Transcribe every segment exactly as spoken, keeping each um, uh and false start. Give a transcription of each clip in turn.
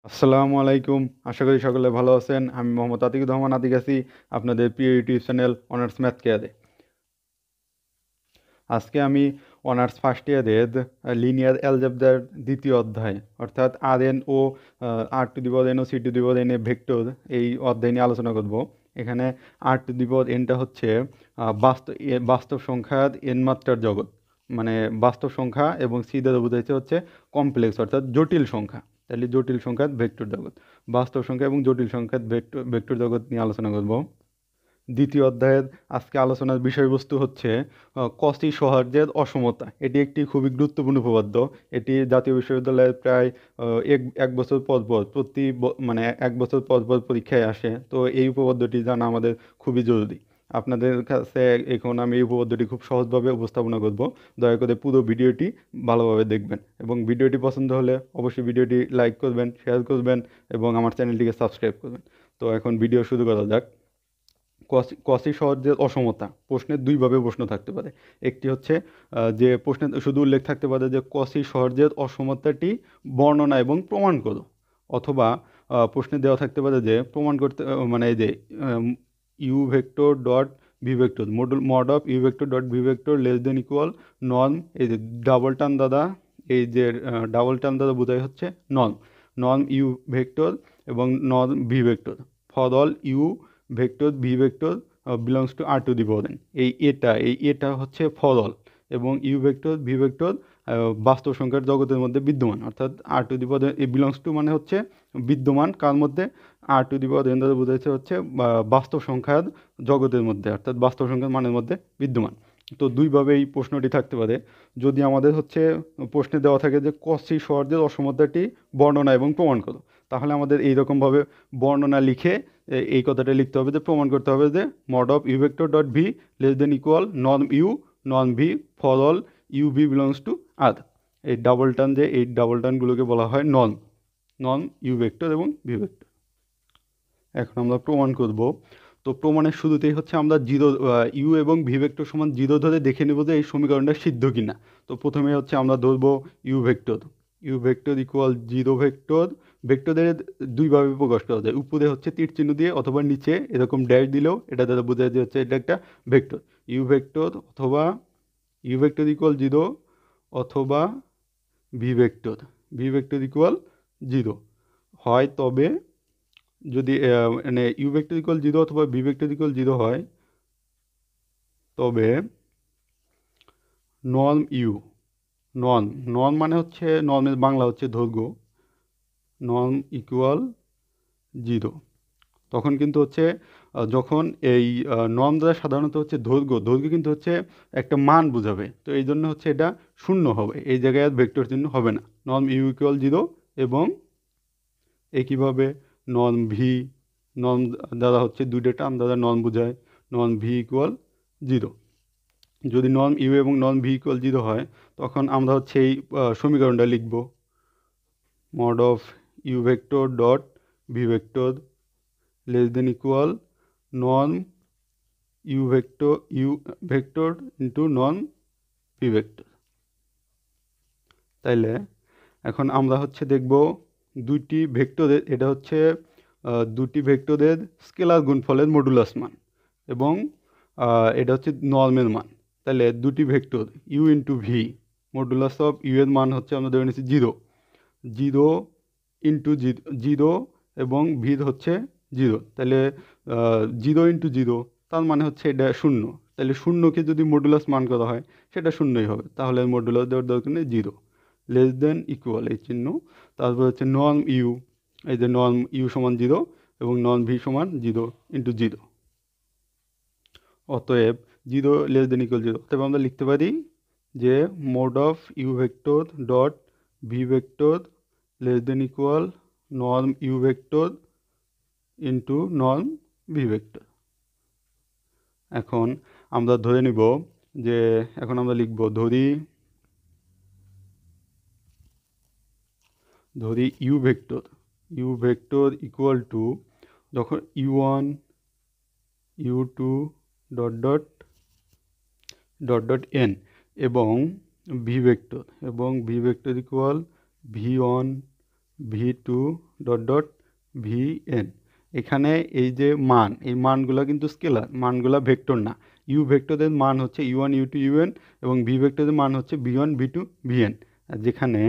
আসসালামু আলাইকুম। আশা করি সকলে ভালো আছেন। আমি মোহাম্মদ আতিকুর রহমান আতিক আছি, আপনাদের প্রিয় ইউটিউব চ্যানেল অনার্স ম্যাথ কেয়ারে। আজকে আমি অনার্স ফার্স্ট ইয়ারের লিনিয়ার অ্যালজেব্রার দ্বিতীয় অধ্যায় অর্থাৎ আর এন ও R to the power N ও C to the power N এ ভেক্টর এই অধ্যায় নিয়ে আলোচনা করব। এখানে আর টু দি পাওয়ার এনটা হচ্ছে আহ, বাস্তব এ- বাস্তব সংখ্যার এন মাত্রার জগৎ, মানে বাস্তব সংখ্যা, এবং সি দ্বারা বোঝাইছে হচ্ছে কমপ্লেক্স অর্থাৎ জটিল সংখ্যা। তাহলে জটিল সংখ্যার ভেক্টর জগৎ, বাস্তব সংখ্যা এবং জটিল সংখ্যার ভেক্টর ভেক্টর জগৎ নিয়ে আলোচনা করব। দ্বিতীয় অধ্যায়ের আজকে আলোচনার বিষয়বস্তু হচ্ছে আহ, কচি সহজের অসমতা। এটি একটি খুবই গুরুত্বপূর্ণ উপপাদ্য। এটি জাতীয় বিশ্ববিদ্যালয়ে প্রায় আহ, এক এক বছর পর পর প্রতি ব- মানে এক বছর পর পর পরীক্ষায় আসে। তো এই উপপাদ্যটি জানা আমাদের খুবই জরুরি। আপনাদের কাছে এখন আমি এই উপপাদ্যটি খুব সহজভাবে উপস্থাপনা করব। দয়া করে পুরো ভিডিওটি ভালোভাবে দেখবেন, এবং ভিডিওটি পছন্দ হলে অবশ্যই ভিডিওটি লাইক করবেন, শেয়ার করবেন, এবং আমার চ্যানেলটিকে সাবস্ক্রাইব করবেন। তো এখন ভিডিও শুরু করা যাক। কসি কসি সহজের অসমতা প্রশ্নের দুইভাবে প্রশ্ন থাকতে পারে। একটি হচ্ছে আহ, যে প্রশ্নে শুধু উল্লেখ থাকতে পারে যে কসি সহজের অসমতাটি বর্ণনা এবং প্রমাণ করো, অথবা আহ, প্রশ্নে দেওয়া থাকতে পারে যে প্রমাণ করতে আহ, মানে এই যে U vector dot V vector module mod of U vector dot V vector less than equal নন। এই যে ডাবল টার্ম দ্বারা, এই যে ডাবল টার্ম দ্বারা বোঝাই হচ্ছে নন নন ইউ ভেক্টর এবং নন V vector for all U vector V vector belongs to R to the power N. এই এটা এই এটা হচ্ছে ফর অল, এবং ইউ ভেক্টর ভি ভেক্টর বাস্তব সংখ্যার জগতের মধ্যে বিদ্যমান, অর্থাৎ R to the power N belongs to মানে হচ্ছে বিদ্যমান কার মধ্যে, আর টু দি পাওয়ার এন দ্বারা বোঝাচ্ছে হচ্ছে বা- বাস্তব সংখ্যার জগতের মধ্যে, অর্থাৎ বাস্তব সংখ্যার মানের মধ্যে বিদ্যমান। তো দুইভাবে এই প্রশ্নটি থাকতে পারে। যদি আমাদের হচ্ছে প্রশ্নে দেওয়া থাকে যে কসি সহজের অসমতাটি বর্ণনা এবং প্রমাণ করো, তাহলে আমাদের এইরকমভাবে বর্ণনা লিখে এ- এই কথাটা লিখতে হবে যে প্রমাণ করতে হবে যে mod of U vector dot V less than equal non you known V for all U V belongs to আর। এই ডাবল টার্ন, যে এই ডাবল টার্নগুলোকে বলা হয় নন নন ইউ ভেক্টর এবং ভি ভেক্টর। এখন আমরা প্রমাণ করব। তো প্রমাণের শুরুতেই হচ্ছে আমরা জিরো, ইউ এবং ভি ভেক্টর সমান জিরো ধরে দেখে নেব যে এই সমীকরণটা সিদ্ধ কিনা। তো প্রথমে হচ্ছে আমরা ধরবো U vector U vector equal zero vector. ভেক্টরের দুইভাবে প্রকাশ করা যায়, উপরে হচ্ছে তীর চিহ্ন দিয়ে, অথবা নিচে এরকম ড্যাশ দিলেও এটা দ্বারা বোঝা যায় হচ্ছে এটা একটা ভেক্টর। ইউ ভেক্টর অথবা ইউ ভেক্টর ইকুয়াল জিরো, অথবা V vector V vector equal zero হয়, তবে যদি আহ, মানে ইউ ভেক্টর ইকুয়াল জিরো অথবা ভি ভেক্টর ইকুয়াল জিরো হয়, তবে নন ইউ নন নন মানে হচ্ছে নর্মের বাংলা হচ্ছে দৈর্ঘ্য, নন ইকুয়াল জিরো। তখন কিন্তু হচ্ছে আহ, যখন এই নন দ্বারা সাধারণত হচ্ছে দৈর্ঘ্য দৈর্ঘ্য কিন্তু হচ্ছে একটা মান বোঝাবে, তো এই জন্য হচ্ছে এটা শূন্য হবে, এই জায়গায় আর ভেক্টর চিহ্ন হবে না। নন ইউ ইকুয়াল জিরো, এবং একইভাবে নন ভি, নন দ্বারা হচ্ছে দুইটা টার্ম দ্বারা নন বোঝায়, নন ভি ইকুয়াল জিরো। যদি নন ইউ এবং নন ভি ইকুয়াল জিরো হয়, তখন আমরা হচ্ছে এই আহ, সমীকরণটা লিখব mod of U vector dot V vector less than equal non U vector U vector into non V vector. তাইলে এখন আমরা হচ্ছে দেখব দুইটি ভেক্টরের, এটা হচ্ছে আহ, দুটি ভেক্টরের স্কেলার গুণফলের মডুলাস মান, এবং আহ, এটা হচ্ছে নর্মের মান। তাহলে দুটি vector U into V, modulus of U এর মান হচ্ছে আমরা ধরে নিচ্ছি জিরো, জিরো ইন্টু জিরো, এবং ভির হচ্ছে জিরো। তাহলে জিরো ইন্টু জিরো, তার মানে হচ্ছে এটা শূন্য। তাহলে শূন্যকে যদি মডুলাস মান করা হয়, সেটা শূন্যই হবে, তাহলে মডুলাস দেওয়ার দরকার নেই, জিরো। লেস দেন ইকুয়াল এই চিহ্ন, তারপর হচ্ছে নন ইউ, এই যে নন ইউ সমান জিরো এবং নন ভি সমান জিরো ইন্টু জিরো। অতএব zero less than equal zero, অতএব আমরা লিখতে পারি যে mod of U vector dot V vector less than equal norm U vector into norm V vector. এখন আমরা ধরে নিব যে, এখন আমরা লিখব ধরি ধরি U vector U vector equal to, যখন U one U two dot dot dot dot N, এবং ভি ভেক্টর এবং V vector equal V one V two dot dot V N. এখানে এই যে মান, এই মানগুলো কিন্তু স্কেলার, মানগুলো ভেক্টর না। ইউ ভেক্টরের মান হচ্ছে U one U two U N এবং ভি ভেক্টরের মান হচ্ছে V one V two V N. যেখানে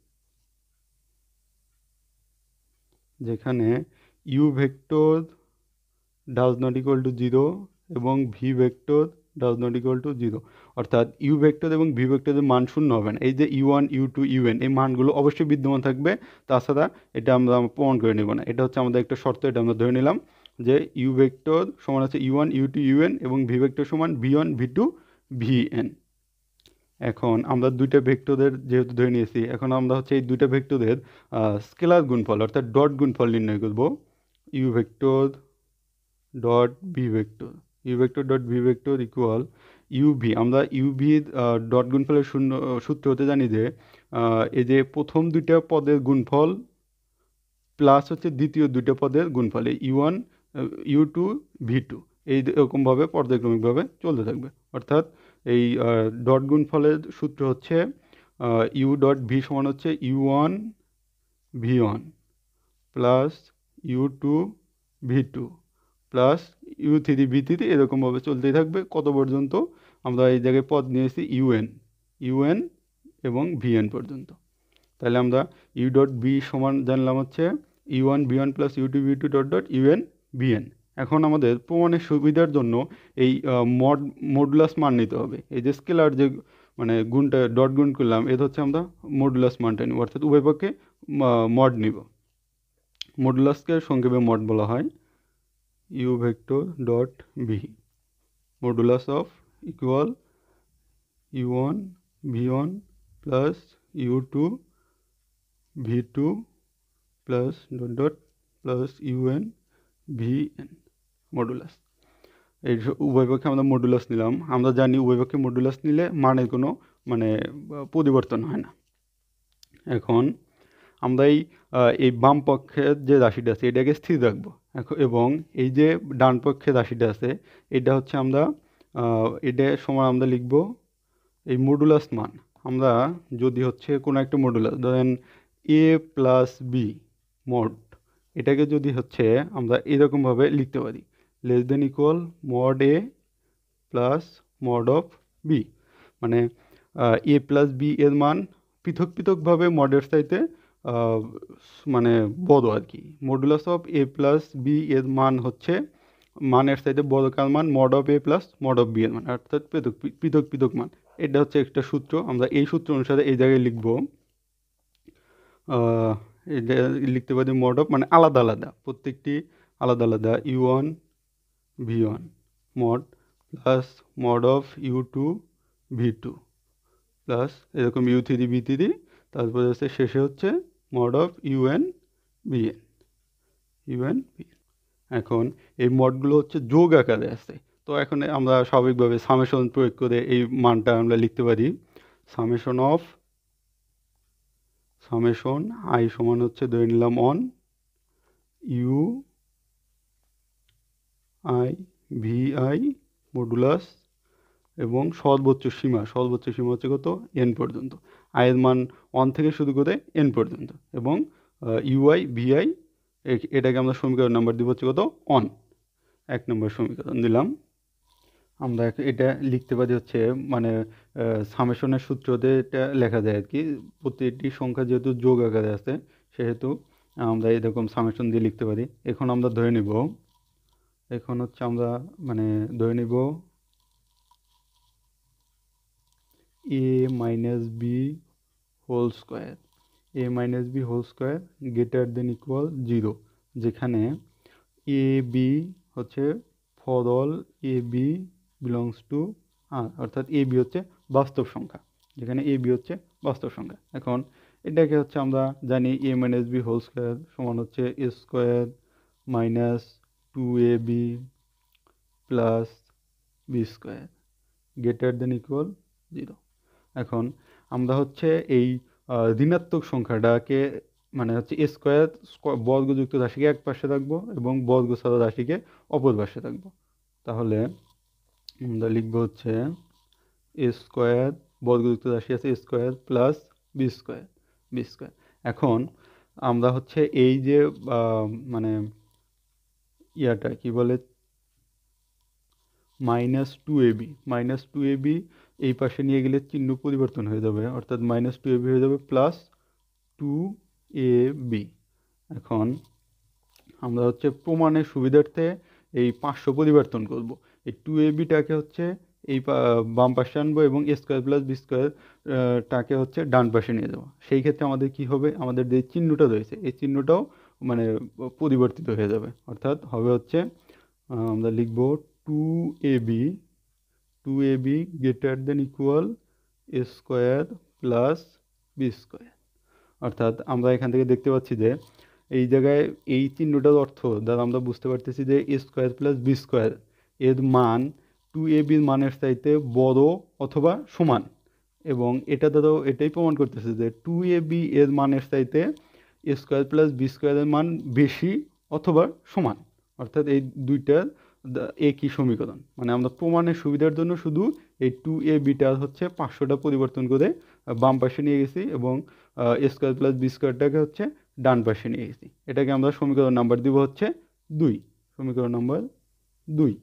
যেখানে U vector does not equal to zero এবং V vector does not equal to zero, অর্থাৎ ইউ ভেক্টর এবং ভি ভেক্টরের মান শূন্য হবে না। এই যে U one U two U N এই মানগুলো অবশ্যই বিদ্যমান থাকবে, তাছাড়া এটা আমরা প্রমাণ করে নেব না। এটা হচ্ছে আমাদের একটা শর্ত, এটা আমরা ধরে নিলাম যে ইউ ভেক্টর সমান হচ্ছে U one U two U N এবং ভি ভেক্টর সমান V one V two V N. এখন আমরা দুইটা ভেক্টরের যেহেতু ধরে নিয়েছি, এখন আমরা হচ্ছে এই দুইটা ভেক্টরের স্কেলার গুণফল অর্থাৎ ডট গুণফল নির্ণয় করব। U vector dot V vector U vector dot V vector equal U V. আমরা ইউভির ডট গুণফলের শূন্য সূত্র হতে জানি যে এই যে প্রথম দুইটা পদের গুণফল প্লাস হচ্ছে দ্বিতীয় দুইটা পদের গুণফল, এই U one U two V two এই এরকমভাবে পর্যায়ক্রমিকভাবে চলতে থাকবে। অর্থাৎ এই ডট গুণফলের সূত্র হচ্ছে ইউ ডট ভি সমান হচ্ছে U one V one plus U two V two plus U three V three এরকমভাবে চলতেই থাকবে কত পর্যন্ত? আমরা এই জায়গায় পদ নিয়েছি ইউএন ইউএন এবং ভিএন পর্যন্ত। তাহলে আমরা ইউ ডট বি সমান জানলাম হচ্ছে U one V one plus U two V two dot dot U N V N. এখন আমাদের প্রমাণের সুবিধার জন্য এই মড মডুলাস মান নিতে হবে। এই যে স্কেলার যে মানে গুণটা ডট গুণ করলাম, এটা হচ্ছে আমরা মডুলাস মানটা নিব, অর্থাৎ উভয় পক্ষে মড নিব। মডুলাসকে সংক্ষেপে মড বলা হয়। U vector dot V modulus of equal U one V one plus U two V two plus dot dot plus U N V N modulus. এই উভয় পক্ষে আমরা মডুলাস নিলাম। আমরা জানি উভয় পক্ষে মডুলাস নিলে মানের কোনো মানে পরিবর্তন হয় না। এখন আমরা এই এই বাম পক্ষের যে রাশিটা আছে এটাকে স্থির রাখবো এবং এই যে ডান পক্ষের রাশিটা আছে এটা হচ্ছে আমরা এটা সময় আমরা লিখব এই মডুলাস মান। আমরা যদি হচ্ছে কোনো একটা মডুলাস ধরেন এ প্লাস বি মড, এটাকে যদি হচ্ছে আমরা এরকমভাবে লিখতে পারি less than equal mod A plus mod of B, মানে এ প্লাস বি এর মান পৃথক পৃথকভাবে মডের চাইতে মানে বড় আর কি। Modulus of A plus B এর মান হচ্ছে মানের চাইতে বড় কার মান mod of A plus mod of B এর মান, অর্থাৎ পৃথক পৃথক পৃথক মান। এটা হচ্ছে একটা সূত্র, আমরা এই সূত্র অনুসারে এই জায়গায় লিখব। এটা লিখতে পারি মড অফ মানে আলাদা আলাদা, প্রত্যেকটি আলাদা আলাদা U one V one mod plus mod of U two V two plus এরকম ইউ থ্রি ভি থ্রি, তারপরে হচ্ছে শেষে হচ্ছে mod of U N B N U N B N. এখন এই মডগুলো হচ্ছে যোগ আকারে আছে, তো এখন আমরা স্বাভাবিকভাবে সামেশন প্রয়োগ করে এই মানটা আমরা লিখতে পারি সামেশন অফ সামেশন আই সমান হচ্ছে ধরে নিলাম on U I V I modulus এবং সর্বোচ্চ সীমা সর্বোচ্চ সীমা হচ্ছে কত এন পর্যন্ত, আয়ের মান ওয়ান থেকে শুরু করে এন পর্যন্ত এবং ইউআই ভিআই এটাকে আমরা সমীকরণ নাম্বার দিব হচ্ছে কত অন, এক নম্বর সমীকরণ দিলাম। আমরা এটা লিখতে পারি হচ্ছে মানে সামেশনের সূত্রতে এটা লেখা যায় আর কি, প্রতিটি সংখ্যা যেহেতু যোগ আকারে আছে সেহেতু আমরা এরকম সামেশন দিয়ে লিখতে পারি। এখন আমরা ধরে নিব এখন হচ্ছে আমরা মানে ধরে নিব A minus B whole square A minus B whole square greater than equal zero, যেখানে এ বি হচ্ছে for all A B belongs to R, অর্থাৎ এ বি হচ্ছে বাস্তব সংখ্যা, যেখানে এ বি হচ্ছে বাস্তব সংখ্যা। এখন এটাকে হচ্ছে আমরা জানি A minus B whole square সমান হচ্ছে A square minus two A B plus B square greater than equal zero. এখন আমরা হচ্ছে এই ঋণাত্মক সংখ্যাটাকে মানে হচ্ছে এ স্কোয়ার বর্গযুক্ত রাশিকে এক পাশে রাখবো এবং বর্গ ছাড়া রাশিকে অপর পাশে রাখবো। তাহলে আমরা লিখবো হচ্ছে এ স্কোয়ার বর্গযুক্ত রাশি আছে A square plus B square B square. এখন আমরা হচ্ছে এই যে মানে ইয়াটা কি বলে minus two A B minus two A B এই পাশে নিয়ে গেলে চিহ্ন পরিবর্তন হয়ে যাবে, অর্থাৎ মাইনাস টু এ বি হয়ে যাবে প্লাস টু এ বি। এখন আমরা হচ্ছে প্রমাণের সুবিধার্থে এই পাঁচশো পরিবর্তন করব। এই টু এ বিটাকে হচ্ছে এই বাম পাশে আনবো এবং A square plus B square টাকে হচ্ছে ডান পাশে নিয়ে যাবো। সেই ক্ষেত্রে আমাদের কি হবে, আমাদের যে চিহ্নটা রয়েছে এই চিহ্নটাও মানে পরিবর্তিত হয়ে যাবে, অর্থাৎ হবে হচ্ছে আমরা লিখব two A B two A B greater than equal A square plus B square. অর্থাৎ আমরা এখান থেকে দেখতে পাচ্ছি যে এই জায়গায় এই চিহ্নটার অর্থ দ্বারা আমরা বুঝতে পারতেছি যে A square plus B square এর মান টু এ বির মানের চাইতে বড় অথবা সমান, এবং এটা দ্বারাও এটাই প্রমাণ করতেছে যে টু এ বি এর মানের চাইতে এ স্কোয়ার প্লাস বি স্কোয়ারের মান বেশি অথবা সমান, অর্থাৎ এই দুইটার একই সমীকরণ। মানে আমরা প্রমাণের সুবিধার জন্য শুধু এই টু এ বিটার হচ্ছে পাঁচশোটা পরিবর্তন করে বাম পাশে নিয়ে গেছি এবং এ স্কোয়ার প্লাস বি স্কোয়ারটাকে হচ্ছে ডান পাশে নিয়ে গেছি। এটাকে আমরা সমীকরণ নাম্বার দিব হচ্ছে দুই, সমীকরণ নাম্বার দুই।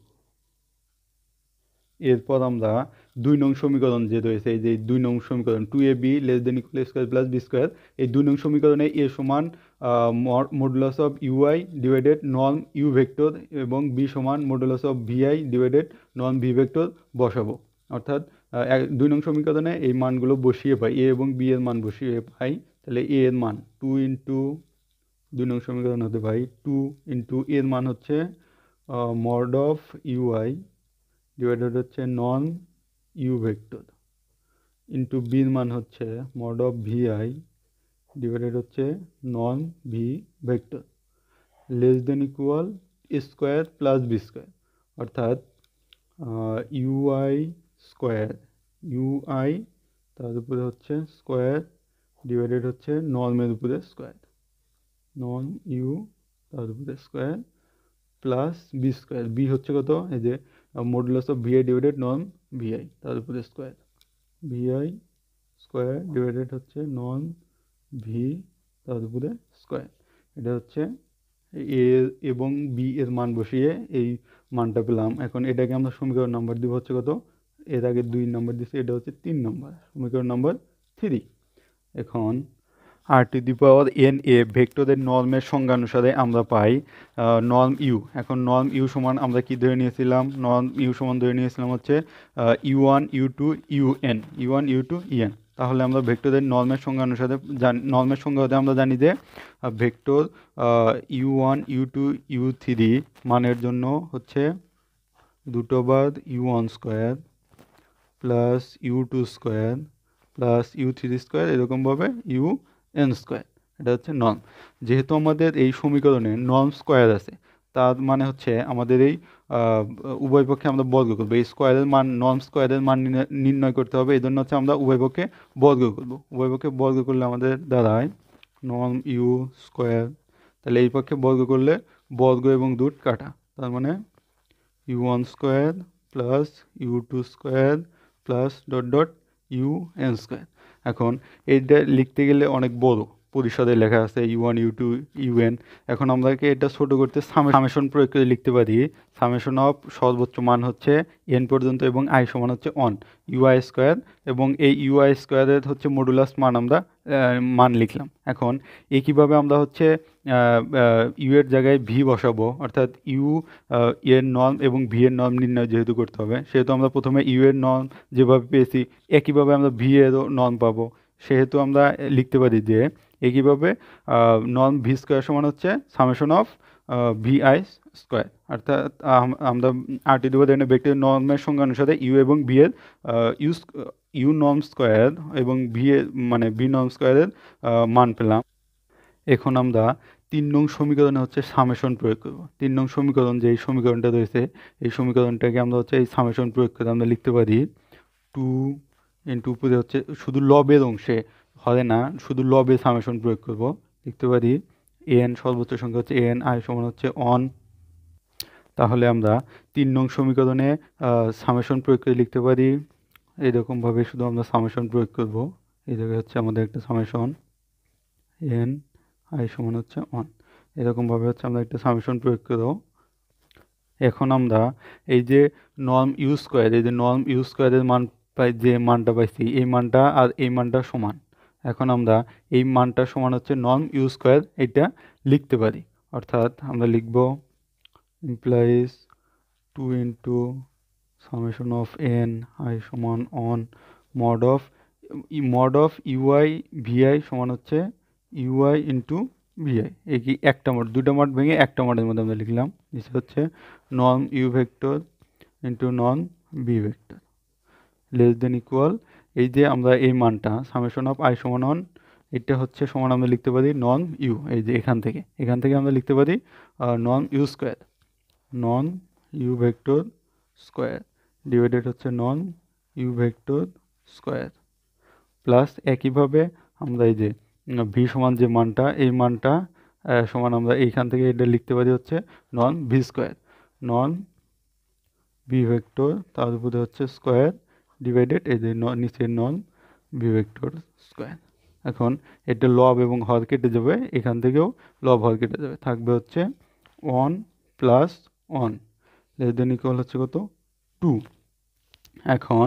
এরপর আমরা দুই নং সমীকরণ যে রয়েছে এই যে দুই নং সমীকরণ two A B less than equal square plus B square, এই দুই নং সমীকরণে এ সমান মডুলাস অফ ইউআই ডিভাইডেড নন ইউ ভেক্টর এবং বি সমান মডুলাস অফ ভিআই ডিভাইডেড নন ভি ভেক্টর বসাবো। অর্থাৎ দুই নং সমীকরণে এই মানগুলো বসিয়ে পাই, এ এবং বি এর মান বসিয়ে পাই, তাহলে এ এর মান টু ইন্টু দুই নং সমীকরণ হতে পাই টু ইন্টু এর মান হচ্ছে মড অফ ইউআই ডিভাইডেড হচ্ছে নন ইউ ভেক্টর ইন্টু বির মান হচ্ছে মড অফ ভিআই ডিভাইডেড হচ্ছে নন V vector less than equal square plus B square, অর্থাৎ ইউআই স্কোয়ার ইউআই তার উপরে হচ্ছে স্কোয়ার ডিভাইডেড হচ্ছে নর্মের উপরে স্কোয়ার নন ইউ তার উপরে square plus B square, B হচ্ছে কত এই যে মডুলাস অফ ভিআই ডিভাইডেড নন ভিআই তার উপরে স্কোয়ার ভিআই স্কোয়ার ডিভাইডেড হচ্ছে নন ভি তার উপরে স্কোয়ার। এটা হচ্ছে এ এবং বি এর মান বসিয়ে এই মানটা পেলাম। এখন এটাকে আমরা সমীকরণ নাম্বার দিব হচ্ছে কত, এর আগে দুই নাম্বার দিচ্ছি, এটা হচ্ছে তিন নম্বর, সমীকরণ নাম্বার থ্রি। এখন আর টু দি পাওয়ার এন এ ভেক্টরের নর্মের সংজ্ঞা অনুসারে আমরা পাই নর্ম ইউ। এখন নর্ম ইউ সমান আমরা কি ধরে নিয়েছিলাম, নর্ম ইউ সমান ধরে নিয়েছিলাম হচ্ছে U one U two U N U one U two E N. তাহলে আমরা ভেক্টরের নর্মের সংজ্ঞা অনুসারে নর্মের সংজ্ঞা হতে আমরা জানি যে vector U one U two U three মানের জন্য হচ্ছে দুটো বাদ U one square plus U two square plus U three square এরকমভাবে ইউ এন স্কোয়ার। এটা হচ্ছে নর্ম। যেহেতু আমাদের এই সমীকরণে নর্ম স্কোয়ার আছে, তার মানে হচ্ছে আমাদের এই উভয় পক্ষে আমরা বর্গ করবো, এই স্কোয়ারের মান নর্ম স্কোয়ারের মান নির্ণয় করতে হবে, এই জন্য হচ্ছে আমরা উভয় পক্ষে বর্গ করবো। উভয় পক্ষে বর্গ করলে আমাদের দাঁড়ায় নর্ম ইউ স্কোয়ার, তাহলে এই পক্ষে বর্গ করলে বর্গ এবং দুট কাটা, তার মানে U one square plus U two square plus dot dot U N square. এখন এইটা লিখতে গেলে অনেক বড় পরিসরে লেখা আছে U one U two U N. এখন আমরাকে এটা ছোটো করতে সামেশন প্রয়োগ করে লিখতে পারি সামেশন অফ সর্বোচ্চ মান হচ্ছে এন পর্যন্ত এবং আই সমান হচ্ছে অন ইউআই স্কোয়ার, এবং এই ইউআই স্কোয়ারের হচ্ছে মডুলাস মান আমরা মান লিখলাম। এখন একইভাবে আমরা হচ্ছে ইউ এর জায়গায় ভি বসাবো, অর্থাৎ ইউ এর নর্ম এবং ভি এর নর্ম নির্ণয় যেহেতু করতে হবে, সেহেতু আমরা প্রথমে ইউ এর নর্ম যেভাবে পেয়েছি একইভাবে আমরা ভি এরও নর্ম পাবো। সেহেতু আমরা লিখতে পারি যে একইভাবে নর্ম ভি স্কোয়ার সমান হচ্ছে summation of V I square, অর্থাৎ আমরা আর টি দিব দেন ভেক্টর নর্মের সংজ্ঞা অনুসারে ইউ এবং ভি এর ইউ ইউ নর্ম স্কোয়ার এবং ভি এর মানে ভি নর্ম স্কোয়ারের মান পেলাম। এখন আমরা তিন নং সমীকরণে হচ্ছে সামেশন প্রয়োগ করব। তিন নং সমীকরণ যে এই সমীকরণটা রয়েছে এই সমীকরণটাকে আমরা হচ্ছে এই সামেশন প্রয়োগ করে আমরা লিখতে পারি টু ইন্টু উপরে হচ্ছে শুধু লবের অংশে হবে না, শুধু লবে সামেশন প্রয়োগ করব, লিখতে পারি এন সর্বোচ্চ সংখ্যা হচ্ছে এন আই সমান হচ্ছে অন। তাহলে আমরা তিন নং সমীকরণে সামেশন প্রয়োগ করে লিখতে পারি এইরকমভাবে, শুধু আমরা সামেশন প্রয়োগ করব। এই জায়গায় হচ্ছে আমাদের একটা সামেশন এন আই সমান হচ্ছে ওয়ান। এরকমভাবে হচ্ছে আমরা একটা সামেশন প্রয়োগ করে দেবো। এখন আমরা এই যে নর্ম ইউ স্কোয়ার, এই যে নর্ম ইউ স্কোয়ারের মান পাই, যে মানটা পাইছি এই মানটা আর এই মানটা সমান। এখন আমরা এই মানটা সমান হচ্ছে নর্ম ইউ স্কোয়ার এটা লিখতে পারি, অর্থাৎ আমরা লিখব implies two into summation of N I সমান on mod of mod of U I V I সমান হচ্ছে ইউআই ইন্টু ভিআই। এই কি একটা মড, দুটা মড ভেঙে একটা মডের মধ্যে আমরা লিখলাম। নিচে হচ্ছে norm U vector into norm B vector less than equal, এই যে আমরা এই মানটা সামেশন অফ আই সমান অন এটা হচ্ছে সমান আমরা লিখতে পারি নর্ম ইউ, এই যে এখান থেকে এখান থেকে আমরা লিখতে পারি norm U square, norm U vector square divided হচ্ছে norm U vector square plus একইভাবে আমরা এই যে ভি সমান যে মানটা এই মানটা সমান আমরা এইখান থেকে এটা লিখতে পারি হচ্ছে নন ভি স্কোয়ার, নন ভি ভেক্টর তার উপরে হচ্ছে স্কোয়ার ডিভাইডেড এই যে নিচে নন ভি ভেক্টর স্কোয়ার। এখন এটা লব এবং হর কেটে যাবে, এখান থেকেও লব হর কেটে যাবে, থাকবে হচ্ছে one plus one less than equal হচ্ছে কত টু। এখন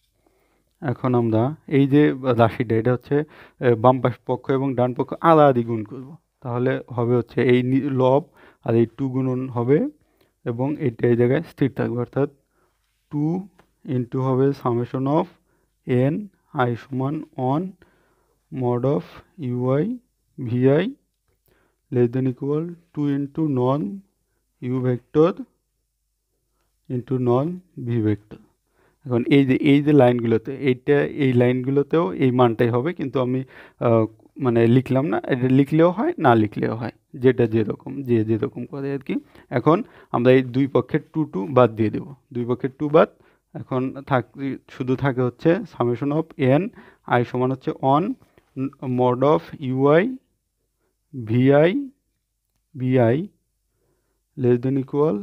এখন আমরা এই যে রাশিটা এটা হচ্ছে বাম পাশ পক্ষ এবং ডান পক্ষ আলাদা গুণ করব, তাহলে হবে হচ্ছে এই লব আর এই টু গুণন হবে এবং এটা এই জায়গায় স্থির থাকবে, অর্থাৎ টু ইন্টু হবে সামেশন অফ এন আই সমান on mod of U I Vi less than equal to into non U vector into non V vector. এখন এই যে এই যে লাইনগুলোতে এইটা এই লাইনগুলোতেও এই মানটাই হবে, কিন্তু আমি মানে লিখলাম না, এটা লিখলেও হয় না লিখলেও হয়, যেটা যেরকম যে যেরকম করে আর কি। এখন আমরা এই দুই পক্ষের টু টু বাদ দিয়ে দেবো, দুই পক্ষের টু বাদ, এখন থাক শুধু থাকে হচ্ছে সামেশন অফ এন আই সমান হচ্ছে on mod of U I V I V I less than equal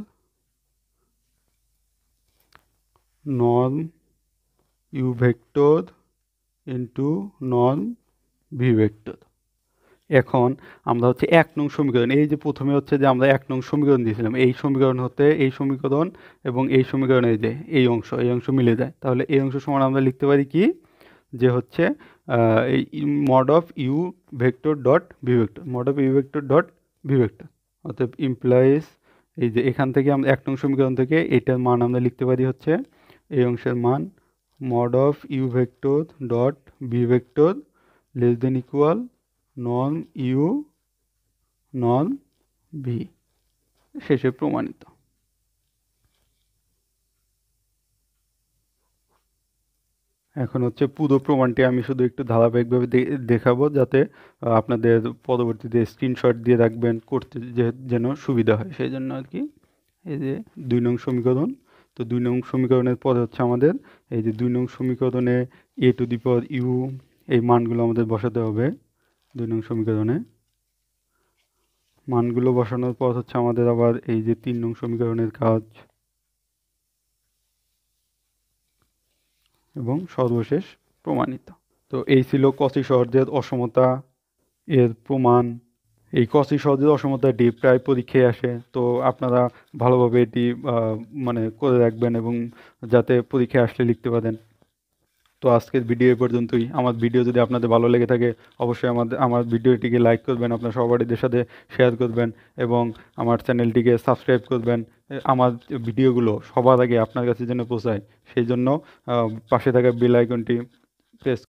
norm U vector into norm V vector. এখন আমরা হচ্ছে এক নং সমীকরণ, এই যে প্রথমে হচ্ছে যে আমরা এক নং সমীকরণ দিয়েছিলাম, এই সমীকরণ হতে এই সমীকরণ এবং এই সমীকরণ এই যে এই অংশ এই অংশ মিলে যায়, তাহলে এই অংশ সমান আমরা লিখতে পারি কি যে হচ্ছে এই mod of U vector dot V vector, mod of U vector dot V vector, অর্থাৎ ইমপ্লাইজ এই যে এখান থেকে আমরা এক নং সমীকরণ থেকে এটার মান আমরা লিখতে পারি হচ্ছে এই অংশের মান mod of U vector dot V vector less than equal non you known V, শেষে প্রমাণিত। এখন হচ্ছে পুরো প্রমাণটি আমি শুধু একটু ধারাবাহিকভাবে দেখাবো, যাতে আপনাদের পরবর্তীতে স্ক্রিনশট দিয়ে রাখবেন করতে যেন সুবিধা হয়, সেই জন্য আর কি। এই যে দুই নং সমীকরণ, তো দুই নং সমীকরণের পরে হচ্ছে আমাদের এই যে দুই নং সমীকরণে এ টু দি পাওয়ার ইউ এই মানগুলো আমাদের বসাতে হবে। দুই নং সমীকরণে মানগুলো বসানোর পর হচ্ছে আমাদের আবার এই যে তিন নং সমীকরণের কাজ এবং সর্বশেষ প্রমাণিত। তো এই ছিল কচি সহজের অসমতা এর প্রমাণ। এই কচি সহজের অসমতাটি প্রায় পরীক্ষায় আসে, তো আপনারা ভালোভাবে এটি মানে করে রাখবেন এবং যাতে পরীক্ষায় আসলে লিখতে পারেন। তো আজকের ভিডিও এ পর্যন্তই। আমার ভিডিও যদি আপনাদের ভালো লেগে থাকে অবশ্যই আমাদের আমার ভিডিওটিকে লাইক করবেন, আপনার সহপাঠীদের সাথে শেয়ার করবেন এবং আমার চ্যানেলটিকে সাবস্ক্রাইব করবেন। আমার ভিডিওগুলো সবার আগে আপনার কাছে যেন পৌঁছায় সেই জন্য পাশে থাকা বেল আইকনটি প্রেস